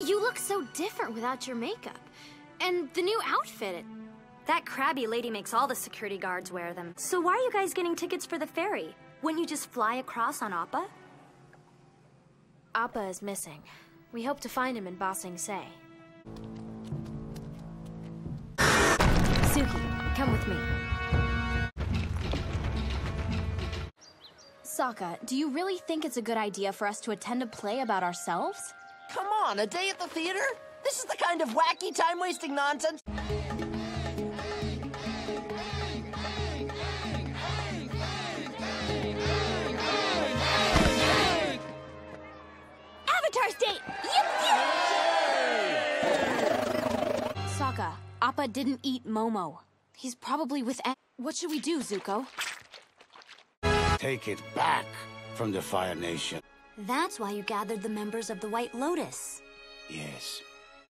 You look so different without your makeup. And the new outfit. That crabby lady makes all the security guards wear them. So why are you guys getting tickets for the ferry? Wouldn't you just fly across on Appa? Appa is missing. We hope to find him in Ba Sing Se. Suki, come with me. Sokka, do you really think it's a good idea for us to attend a play about ourselves? Come on, a day at the theater? This is the kind of wacky, time-wasting nonsense. Avatar's date! Sokka, Appa didn't eat Momo. He's probably with What should we do, Zuko? Take it back from the Fire Nation. That's why you gathered the members of the White Lotus. Yes.